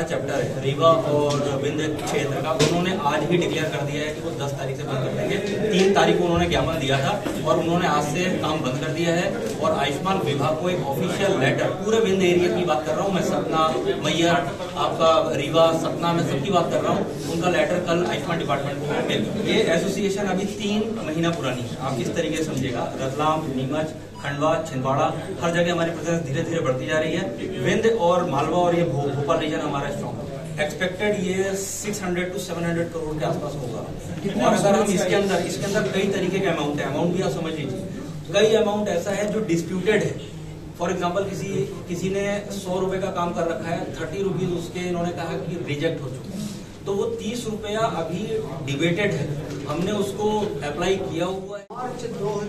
हमारा चैप्टर है रीवा और विंध्य क्षेत्र का, उन्होंने आज ही डिक्लेयर कर दिया है कि वो 10 तारीख से बंद कर देंगे। 3 तारीख को उन्होंने ज्ञापन दिया था और उन्होंने आज से काम बंद कर दिया है। और आयुष्मान विभाग को एक ऑफिशियल लेटर, पूरे विंध्य एरिया की बात कर रहा हूँ मैं, सतना, मैयर, आपका रीवा, सतना में सबकी बात कर रहा हूँ, उनका लेटर कल आयुष्मान डिपार्टमेंट को मिल गया। ये एसोसिएशन अभी 3 महीना पुरानी है, आप इस तरीके से समझिएगा। रतलाम, नीमच, खंडवा, छिंदवाड़ा, हर जगह हमारी प्रेजेंस धीरे धीरे बढ़ती जा रही है। विंध्य और मालवा और ये भोपाल रीजन हमारा स्ट्रॉन्ग, एक्सपेक्टेड ये 600 to 700 करोड़ के आसपास होगा। और अगर हम इसके अंदर कई तरीके के अमाउंट है, अमाउंट भी आप समझ लीजिए, कई अमाउंट ऐसा है जो डिस्प्यूटेड है। फॉर एग्जाम्पल किसी ने 100 रुपए का काम कर रखा है, 30 रुपीज उसके इन्होंने कहा कि रिजेक्ट हो चुका है, तो वो 30 रुपया अभी डिबेटेड है, हमने उसको अप्लाई किया हुआ है। मार्च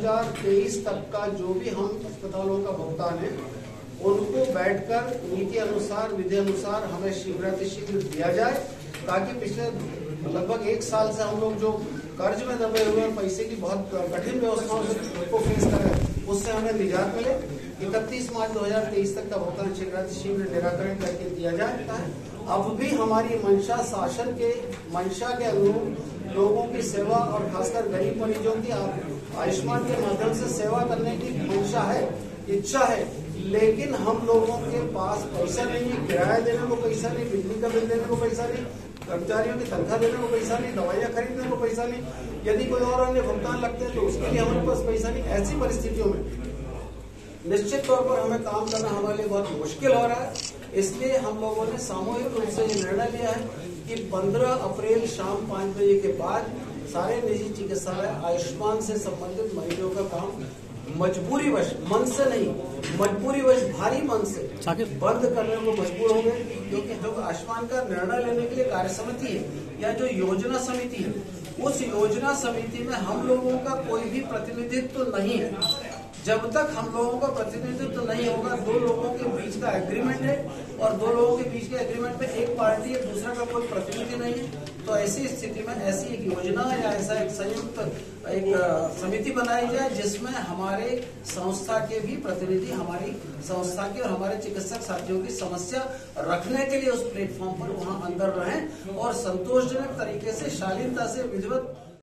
2023 तक का जो भी हम अस्पतालों का भुगतान है उनको बैठकर नीति अनुसार, विधि अनुसार हमें शीघ्रातिशीघ्र दिया जाए, ताकि पिछले लगभग 1 साल से हम लोग जो कर्ज में दबे हुए हैं, पैसे की बहुत कठिन व्यवस्थाओं को फेस कर रहे हैं, उससे हमें निजात मिले। 31 मार्च 2023 तक का भुगतान शीघ्रातिशीघ्र निराकरण करके दिया जाता है। अब भी हमारी मंशा, शासन के मंशा के अनुरूप लोगों की सेवा और खासकर गरीब मरीजों की आयुष्मान के माध्यम से सेवा करने की मंशा है, इच्छा है, लेकिन हम लोगों के पास पैसा नहीं है। किराया देने को पैसा नहीं, बिजली का बिल देने को पैसा नहीं, कर्मचारियों की तनख्वाह देने को पैसा नहीं, दवाइयां खरीदने को पैसा नहीं, यदि कोई और अन्य भुगतान लगते हैं तो उसके लिए हमारे पास पैसा नहीं। ऐसी परिस्थितियों में निश्चित तौर पर हमें काम करना हमारे लिए बहुत मुश्किल हो रहा है। इसलिए हम लोगों ने सामूहिक रूप से ये निर्णय लिया है कि 15 अप्रैल शाम 5 बजे के बाद सारे निजी चिकित्सालय आयुष्मान से संबंधित मरीजों का काम मजबूरीवश, मन से नहीं, मजबूरीवश भारी मन से बंद करने को मजबूर हो गए। क्योंकि जो आयुष्मान का निर्णय लेने के लिए कार्य समिति है या जो योजना समिति है, उस योजना समिति में हम लोगों का कोई भी प्रतिनिधित्व नहीं है। जब तक हम लोगों का प्रतिनिधित्व नहीं होगा, 2 लोगों के बीच का एग्रीमेंट है और 2 लोगों के बीच के एग्रीमेंट में एक पार्टी है, दूसरा का कोई प्रतिनिधि नहीं है, तो ऐसी स्थिति में ऐसी एक योजना या ऐसा एक संयुक्त एक समिति बनाई जाए जिसमें हमारे संस्था के भी प्रतिनिधि हमारी संस्था के और हमारे चिकित्सक साथियों की समस्या रखने के लिए उस प्लेटफॉर्म पर वहां अंदर रहें और संतोषजनक तरीके से, शालीनता से, विधिवत